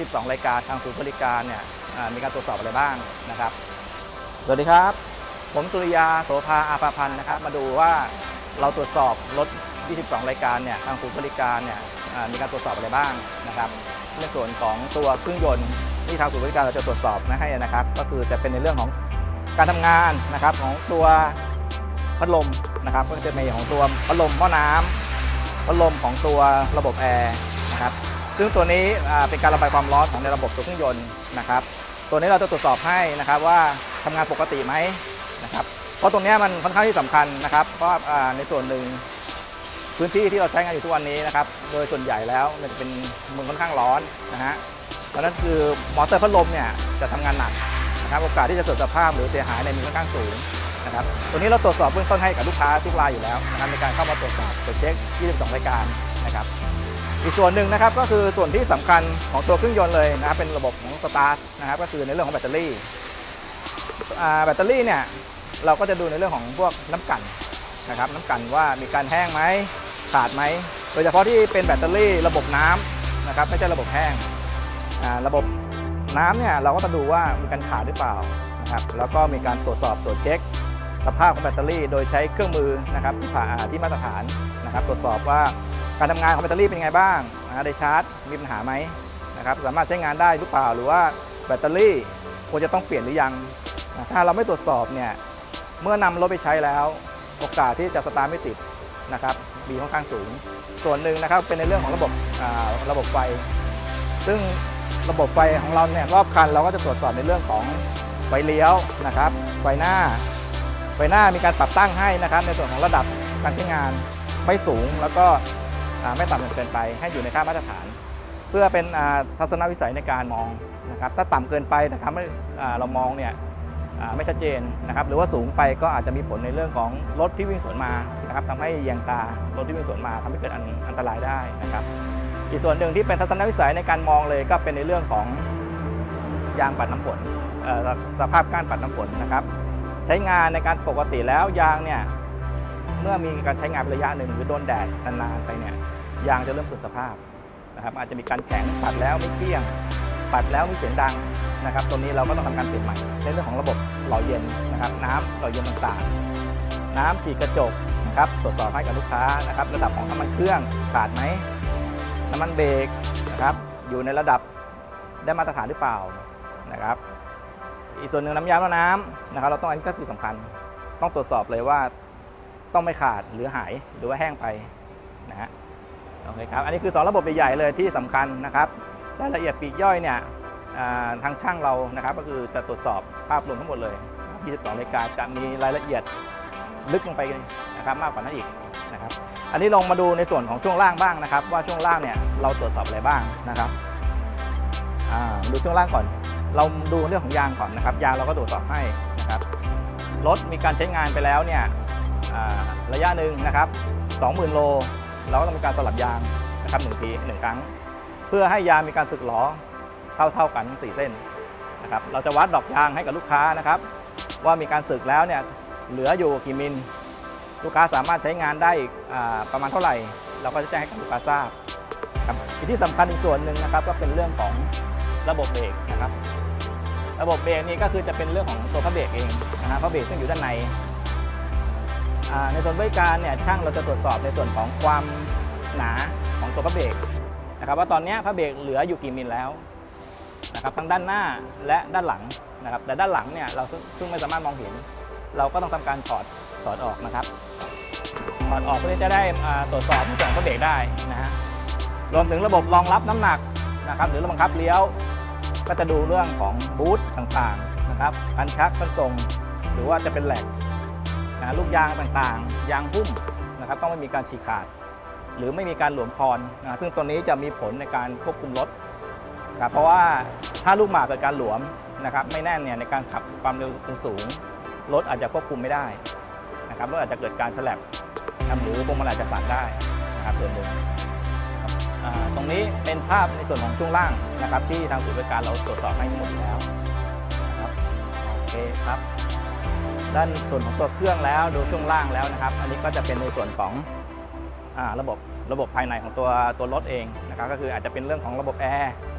22 รายการทางศูนย์บริการเนี่ยมีการตรวจสอบอะไรบ้างนะครับสวัสดีครับผมสุริยาโสภาอาภาพันธ์นะครับมาดูว่าเราตรวจสอบรถ 22 รายการเนี่ยทางศูนย์บริการเนี่ยมีการตรวจสอบอะไรบ้างนะครับในส่วนของตัวเครื่องยนต์ที่ทางศูนย์บริการเราจะตรวจสอบให้นะครับก็คือจะเป็นในเรื่องของการทำงานนะครับของตัวพัดลมนะครับก็จะมีของตัวพัดลมหม้อน้ำพัดลมของตัวระบบแอร์นะครับซึ่งตัวนี้เป็นการระบายความร้อนของในระบบตัวเครื่องยนต์นะครับตัวนี้เราจะตรวจสอบให้นะครับว่าทำงานปกติไหมนะครับเพราะตรงนี้มันค่อนข้างที่สำคัญนะครับเพราะในส่วนหนึ่งพื้นที่ที่เราใช้งานอยู่ทุกวันนี้นะครับโดยส่วนใหญ่แล้วมันจะเป็นเมืองค่อนข้างร้อนนะฮะเพราะนั้นคือมอเตอร์พัดลมเนี่ยจะทำงานหนักนะครับโอกาสที่จะเกิดสภาพหรือเสียหายในมีค่อนข้างสูงนะครับตัวนี้เราตรวจสอบเบื้องต้นให้กับลูกค้าทุกรายอยู่แล้วนะครับในการเข้ามาตรวจสอบตรวจเช็ค 22 รายการนะครับอีกส่วนหนึ่งนะครับก็คือส่วนที่สำคัญของตัวเครื่องยนต์เลยนะครับเป็นระบบของสตาร์ทนะครับก็คือในเรื่องของแบตเตอรี่แบตเตอรี่เนี่ยเราก็จะดูในเรื่องของพวกน้ำกันนะครับน้ำกันว่ามีการแห้งไหมขาดไหมโดยเฉพาะที่เป็นแบตเตอรี่ระบบน้ำนะครับไม่ใช่ระบบแห้งระบบน้ำเนี่ยเราก็จะดูว่ามีการขาดหรือเปล่านะครับแล้วก็มีการตรวจสอบตรวจเช็คสภาพของแบตเตอรี่โดยใช้เครื่องมือนะครับที่มาตรฐานนะครับตรวจสอบว่าการทำงานของแบตเตอรี่เป็นยังไงบ้างได้ชาร์จมีปัญหาไหมนะครับสามารถใช้งานได้หรือเปล่าหรือว่าแบตเตอรี่ควรจะต้องเปลี่ยนหรือยังถ้าเราไม่ตรวจสอบเนี่ยเมื่อนำรถไปใช้แล้วโอกาสที่จะสตาร์ทไม่ติดนะครับมีค่อนข้างสูงส่วนหนึ่งนะครับเป็นในเรื่องของระบบไฟซึ่งระบบไฟของเราเนี่ยรอบคันเราก็จะตรวจสอบในเรื่องของไฟเลี้ยวนะครับไฟหน้ามีการปรับตั้งให้นะครับในส่วนของระดับการใช้งานไม่สูงแล้วก็ไม่ต่ำจนเกินไปให้อยู่ในค่ามาตรฐานเพื่อเป็นทัศนวิสัยในการมองนะครับถ้าต่ำเกินไปนะครับเรามองเนี่ยไม่ชัดเจนนะครับหรือว่าสูงไปก็อาจจะมีผลในเรื่องของรถที่วิ่งสวนมานะครับทำให้แยงตารถที่วิ่งสวนมาทำให้เกิดอันตรายได้นะครับอีกส่วนหนึ่งที่เป็นทัศนวิสัยในการมองเลยก็เป็นในเรื่องของยางปัดน้ำฝนสภาพก้านปัดน้ำฝนนะครับใช้งานในการปกติแล้วยางเนี่ยเมื่อมีการใช้งานระยะหนึ่งหรือโดนแดดนานๆไปเนี่ยยางจะเริ่มสุดสภาพนะครับอาจจะมีการแข็งปัดแล้วไม่เกลี้ยงปัดแล้วมีเสียงดังนะครับตัวนี้เราก็ต้องทำการเปลี่ยนใหม่ในเรื่องของระบบหล่อเย็นนะครับน้ำหล่อเย็นต่างๆน้ำฉีดกระจกนะครับตรวจสอบให้กับลูกค้านะครับระดับของน้ำมันเครื่องขาดไหมน้ำมันเบรกนะครับอยู่ในระดับได้มาตรฐานหรือเปล่านะครับอีกส่วนหนึ่งน้ำยาล้างน้ำนะครับเราต้องอันนี้ก็คือสำคัญต้องตรวจสอบเลยว่าต้องไม่ขาดหรือหายหรือว่าแห้งไปนะฮะโอเคครับอันนี้คือ2ระบบใหญ่ๆเลยที่สำคัญนะครับรายละเอียดปลีกย่อยเนี่ยทางช่างเรานะครับก็คือจะตรวจสอบภาพรวมทั้งหมดเลย22 รายการจะมีรายละเอียดลึกลงไปนะครับมากกว่านั้นอีกนะครับอันนี้ลองมาดูในส่วนของช่วงล่างบ้างนะครับว่าช่วงล่างเนี่ยเราตรวจสอบอะไรบ้างนะครับดูช่วงล่างก่อนเราดูเรื่องของยางก่อนนะครับยางเราก็ตรวจสอบให้นะครับรถมีการใช้งานไปแล้วเนี่ยระยะหนึ่งนะครับ 20,000 โลเราก็ต้องมีการสลับยางนะครับ1 ครั้งเพื่อให้ยางมีการสึกหรอเท่ากันทั้ง4 เส้นนะครับเราจะวัดดอกยางให้กับลูกค้านะครับว่ามีการสึกแล้วเนี่ยเหลืออยู่กี่มิลลูกค้าสามารถใช้งานได้ประมาณเท่าไหร่เราก็จะแจ้งให้กับลูกค้าทราบครับที่สำคัญอีกส่วนหนึ่งนะครับก็เป็นเรื่องของระบบเบรกนะครับระบบเบรกนี้ก็คือจะเป็นเรื่องของตัวพระเบรกเองนะพระเบรกซึ่งอยู่ด้านในในส่วนบริการเนี่ยช่างเราจะตรวจสอบในส่วนของความหนาของตัวพระเบรกนะครับว่าตอนนี้พระเบรกเหลืออยู่กี่มิลแล้วนะครับทั้งด้านหน้าและด้านหลังนะครับแต่ด้านหลังเนี่ยเราซึ่งไม่สามารถมองเห็นเราก็ต้องทำการถอดออกนะครับถอดออกเพื่อจะได้ตรวจสอบในส่วนของพระเบรกได้นะฮะรวมถึงระบบรองรับน้ำหนักนะครับหรือระบบบังคับเลี้ยวก็จะดูเรื่องของบูทต่างๆนะครับคันชักคันทรงหรือว่าจะเป็นแหลกลูกยางต่างๆยางหุ้มนะครับต้องไม่มีการฉีกขาดหรือไม่มีการหลวมคอนนะซึ่งตัวนี้จะมีผลในการควบคุมรถครับเพราะว่าถ้าลูกหมากเกิดการหลวมนะครับไม่แน่นเนี่ยในการขับความเร็วสูงรถอาจจะควบคุมไม่ได้นะครับรถอาจจะเกิดการฉลับหรือพวงมาลัยจะสั่นได้นะครับส่วนหนึ่งตรงนี้เป็นภาพในส่วนของช่วงล่างนะครับที่ทางศูนย์บริการเราตรวจสอบให้หมดแล้วนะครับโอเคครับด้านส่วนของตัวเครื่องแล้วดูช่วงล่างแล้วนะครับอันนี้ก็จะเป็นในส่วนของระบบภายในของตัวรถเองนะครับก็คืออาจจะเป็นเรื่องของระบบแอร์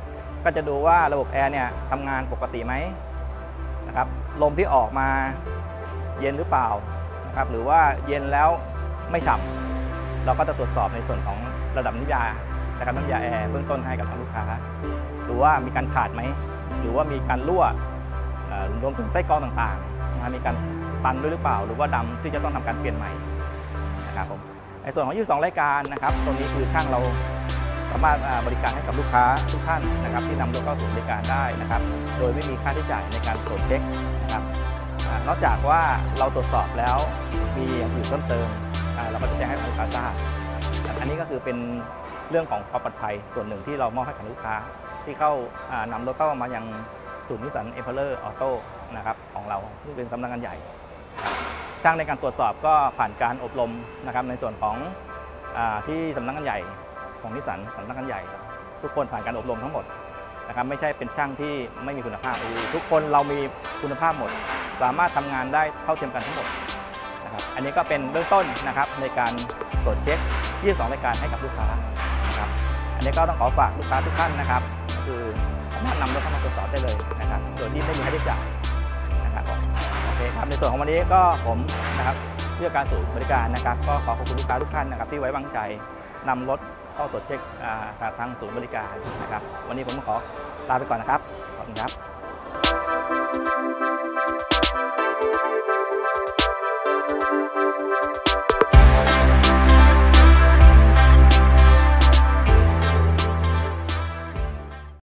ก็จะดูว่าระบบแอร์เนี่ยทำงานปกติไหมนะครับลมที่ออกมาเย็นหรือเปล่านะครับหรือว่าเย็นแล้วไม่ฉ่ำเราก็จะตรวจสอบในส่วนของระดับน้ำยานะครับน้ำยาแอร์เบื้องต้นให้กับทางลูกค้าดูว่ามีการขาดไหมหรือว่ามีการรั่วรวมถึงไส้กรองต่างๆมีการตันด้วยหรือเปล่าหรือว่าดำที่จะต้องทำการเปลี่ยนใหม่นะครับผมในส่วนของ22รายการนะครับตรงนี้คือช่างเราสามารถบริการให้กับลูกค้าทุกท่านนะครับที่นำรถเข้าสู่บริการได้นะครับโดยไม่มีค่าใช้จ่ายในการตรวจเช็คนะครับนอกจากว่าเราตรวจสอบแล้วมีอย่างอื่นเพิ่มเติมเราก็จะแจ้งให้ลูกค้าทราบอันนี้ก็คือเป็นเรื่องของความปลอดภัยส่วนหนึ่งที่เรามอบให้กับลูกค้าที่เข้านำรถเข้ามายังศูนย์นิสสันเอ็มเพลเลอร์ออโต้นะครับของเราซึ่งเป็นสำนักงานใหญ่ช่างในการตรวจสอบก็ผ่านการอบรมนะครับในส่วนของที่สำนักงานใหญ่ของนิสสันสำนักงานใหญ่ทุกคนผ่านการอบรมทั้งหมดนะครับไม่ใช่เป็นช่างที่ไม่มีคุณภาพทุกคนเรามีคุณภาพหมดสามารถทำงานได้เท่าเทียมกันทั้งหมดนะครับอันนี้ก็เป็นเบื้องต้นนะครับในการตรวจเช็ค22รายการให้กับลูกค้านะครับอันนี้ก็ต้องขอฝากลูกค้าทุกท่านนะครับคือสามารถนำรถเข้ามาตรวจสอบได้เลยนะครับโดยที่ไม่มีค่าใช้จ่ายนะครับโอเคครับในส่วนของวันนี้ก็ผมนะครับเพื่อการสู่บริการนะครับก็ขอขอบคุณลูกค้าทุกท่านนะครับที่ไว้วางใจนำรถเข้าตรวจเช็คทางศูนย์บริการนะครับวันนี้ผมขอลาไปก่อนนะครับขอบคุณครับ